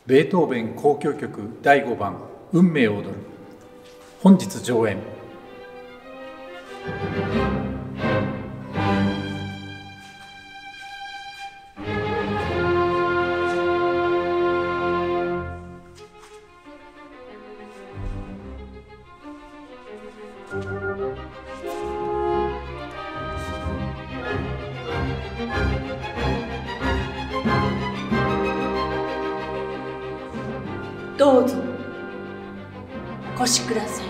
ベートーベン交響曲第5番運命を踊る。本日上演。 どうぞお越しください。